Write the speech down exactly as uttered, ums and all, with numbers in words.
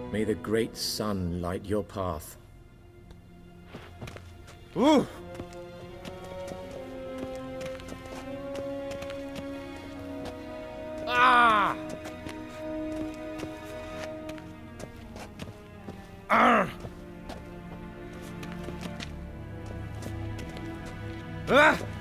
May the great sun light your path. Ooh! Ah! Arr! Ah!